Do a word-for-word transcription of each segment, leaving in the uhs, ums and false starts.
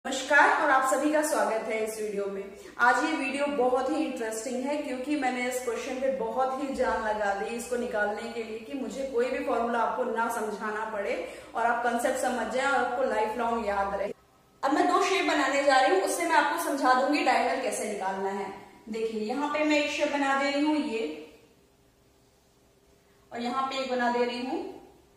नमस्कार और आप सभी का स्वागत है इस वीडियो में। आज ये वीडियो बहुत ही इंटरेस्टिंग है क्योंकि मैंने इस क्वेश्चन पे बहुत ही जान लगा दी इसको निकालने के लिए कि मुझे कोई भी फॉर्मूला आपको ना समझाना पड़े और आप कंसेप्ट समझ जाएं और आपको लाइफ लॉन्ग याद रहे। अब मैं दो शेप बनाने जा रही हूँ, उससे मैं आपको समझा दूंगी डायगोनल कैसे निकालना है। देखिए यहाँ पे मैं एक शेप बना दे रही हूँ ये, और यहाँ पे एक बना दे रही हूँ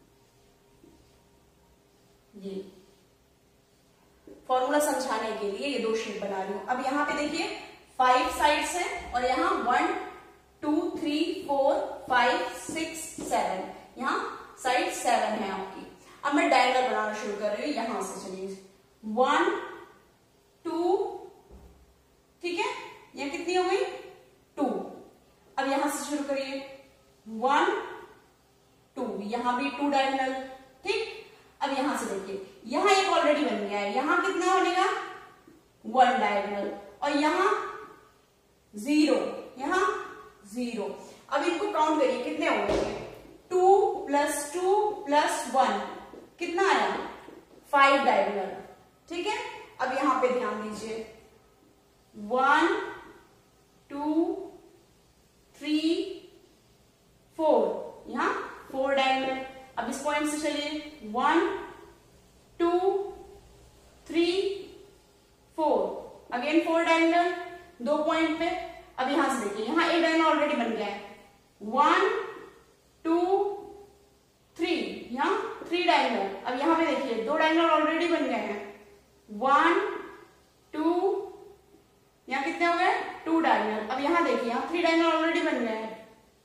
ये। फॉर्मूला समझाने के लिए ये दो शेप बना रही हूं। अब यहाँ पे देखिए फाइव साइड्स हैं और यहाँ one two three four five six seven, यहाँ साइड सेवन है आपकी। अब मैं डायगोनल बनाना शुरू कर रही हूँ यहां से। चलिए वन टू, ठीक है, यहाँ कितनी हो गई टू। अब यहां से शुरू करिए वन टू, यहां भी टू डायगोनल, ठीक। अब यहां से देखिए यहां एक ऑलरेडी बन गया है, यहां कितना बनेगा वन डायगोनल, और यहां जीरो, यहां जीरो। अब इनको काउंट करिए कितने हो गए, two plus two plus one कितना आया फाइव डायगोनल, ठीक है। अब यहां पे ध्यान दीजिए वन टू थ्री फोर, यहां फोर डायगोनल। अब इस पॉइंट से चलिए one two three four, again four diagonal दो पॉइंट पे। अब यहां से देखिए यहां एक डायगोनल ऑलरेडी बन गया है, वन टू थ्री, यहां थ्री डायगोनल। अब यहां पे देखिए दो डायगोनल ऑलरेडी बन गए हैं, वन टू, यहां कितने हो गए टू डायगोनल। अब यहां देखिए यहां थ्री डायगोनल ऑलरेडी बन गए हैं,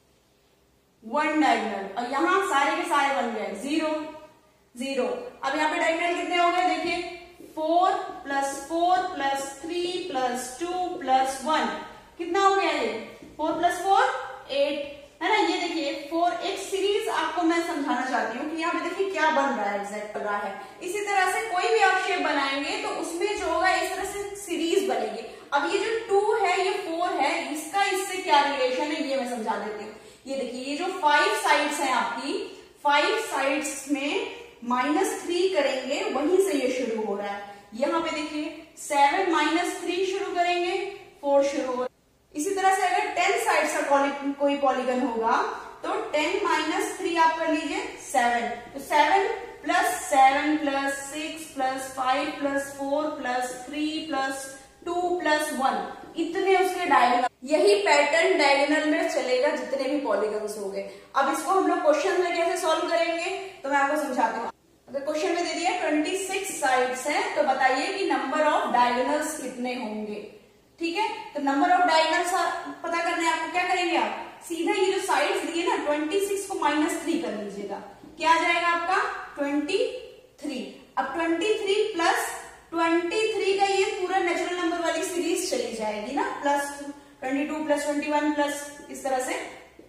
वन डायगोनल, और यहां सारे के सारे बन गए जीरो जीरो। अब यहाँ पे डायगोनल कितने हो गए देखिए four plus four plus three plus two plus one, कितना हो गया ये फोर प्लस फोर एट, है ना। ये देखिए फोर, एक सीरीज आपको मैं समझाना चाहती हूँ कि यहाँ पे देखिए क्या बन रहा है, एग्जैक्ट बन रहा है। इसी तरह से कोई भी आप शेप बनाएंगे तो उसमें जो होगा इस तरह से सीरीज बनेगी। अब ये जो टू है ये फोर है, इसका इससे क्या रिलेशन है ये मैं समझा देती हूँ। ये देखिए ये जो फाइव साइड्स हैं आपकी, फाइव साइड्स में माइनस थ्री करेंगे वहीं से ये शुरू हो रहा है। यहाँ पे देखिए सेवन माइनस थ्री शुरू करेंगे फोर शुरू हो। इसी तरह से अगर टेन साइड्स का कोई पॉलीगन होगा तो टेन माइनस थ्री आप कर लीजिए सेवन, तो seven plus seven plus six plus five plus four plus three plus two plus one, इतने उसके डायगोनल। यही पैटर्न डायगोनल में चलेगा जितने भी पॉलीगन्स हो गए। अब इसको हम लोग क्वेश्चन में कैसे सॉल्व करेंगे तो मैं आपको समझाती हूँ। अगर क्वेश्चन में दे दिया ट्वेंटी सिक्स साइड्स हैं तो बताइए कि नंबर ऑफ डायगोनल्स कितने होंगे, ठीक है। तो नंबर ऑफ डायगोनल्स पता करने आपको क्या करेंगे, आप सीधा ये जो साइड्स दिए ना ट्वेंटी सिक्स को माइनस थ्री कर लीजिएगा, क्या आ जाएगा आपका ट्वेंटी थ्री। अब twenty three plus twenty three का ये पूरा नेचुरल नंबर वाली सीरीज चली जाएगी ना, plus twenty two plus twenty one plus इस तरह से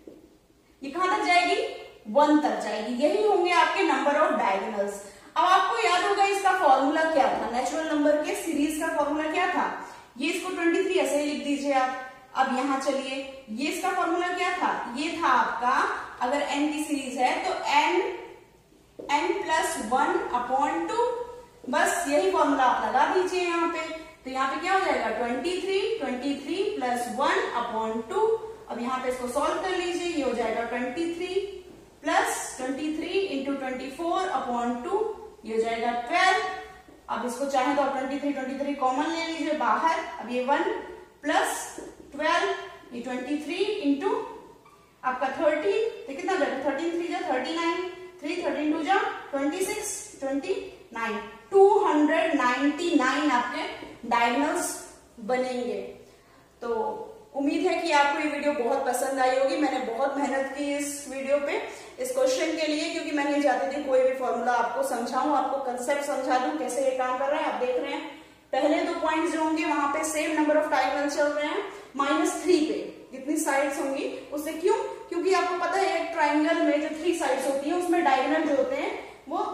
ये कहां तक जाएगी वन तक जाएगी। यही होंगे आपके नंबर ऑफ डायगोनल्स। अब आपको याद होगा इसका फॉर्मूला क्या था, नेचुरल नंबर के सीरीज का फॉर्मूला क्या था, ये इसको ट्वेंटी थ्री ऐसे ही लिख दीजिए आप। अब यहां चलिए ये इसका फॉर्मूला क्या था, ये था आपका अगर एन की सीरीज है तो n n plus one upon two, बस यही फॉर्मूला आप लगा दीजिए यहाँ पे। तो यहाँ पे क्या हो जाएगा twenty three, twenty three plus one upon two. अब यहाँ पे इसको सॉल्व कर लीजिए, ये हो जाएगा twenty three plus twenty three into twenty four upon two, ये हो जाएगा ट्वेल्व। अब इसको चाहे तो आप twenty three twenty three common ले लीजिए बाहर। अब ये वन प्लस ट्वेल्व, ये ट्वेंटी थ्री इंटू आपका थर्टीन, तो कितना जाएगा थर्टीन थ्री जा thirty nine, three thirteen two जा twenty six, twenty nine, two hundred ninety nine आपके डायगोनल्स बनेंगे। तो उम्मीद है कि आपको ये वीडियो बहुत पसंद आई होगी। मैंने बहुत मेहनत की इस वीडियो पे, इस क्वेश्चन के लिए, क्योंकि मैं नहीं चाहती थी कोई भी फॉर्मूला आपको समझाऊं, आपको कंसेप्ट समझा दूं कैसे ये काम कर रहा है। आप देख रहे हैं पहले दो पॉइंट्स जो होंगे वहां पे सेम नंबर ऑफ डायगोनल चल रहे हैं, माइनस थ्री पे जितनी साइड्स होंगी उससे। क्यों? क्योंकि आपको पता है एक ट्राइंगल में जो थ्री साइड्स होती है उसमें डायगोनल जो होते हैं वो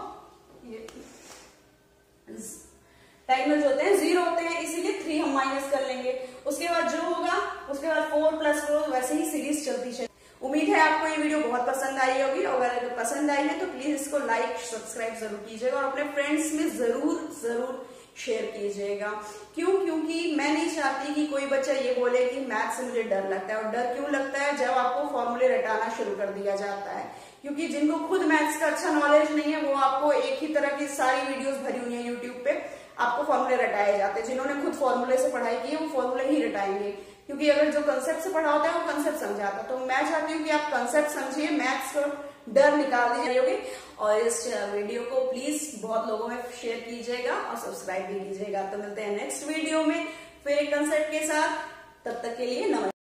डायगोनल जो होते हैं जीरो होते हैं, इसीलिए थ्री हम माइनस कर लेंगे। उसके बाद जो होगा उसके बाद फोर प्लस फोर, वैसे ही सीरीज चलती चलती। उम्मीद है आपको ये वीडियो बहुत पसंद आई होगी, और अगर पसंद आई है तो प्लीज इसको लाइक सब्सक्राइब जरूर कीजिएगा और अपने फ्रेंड्स में जरूर जरूर शेयर कीजिएगा। क्यों? क्योंकि मैं नहीं चाहती कि कोई बच्चा ये बोले कि मैथ से मुझे डर लगता है। और डर क्यों लगता है? जब आपको फॉर्मूले रटाना शुरू कर दिया जाता है। क्योंकि जिनको खुद मैथ्स का अच्छा नॉलेज नहीं है वो आपको एक ही तरह की सारी वीडियोस भरी हुई है यूट्यूब पे, आपको फॉर्मूले रटाए जाते हैं। जिन्होंने खुद फॉर्मूले से पढ़ाई की है वो फॉर्मूले ही रटाएंगे, क्योंकि अगर जो कंसेप्ट से पढ़ा होता है वो कंसेप्ट समझाता। तो मैं चाहती हूँ कि आप कंसेप्ट समझिए, मैथ्स का डर निकाल दीजिए। और इस वीडियो को प्लीज बहुत लोगों में शेयर कीजिएगा और सब्सक्राइब भी कीजिएगा। तो मिलते हैं नेक्स्ट वीडियो में फिर एक कंसेप्ट के साथ, तब तक के लिए नमस्कार।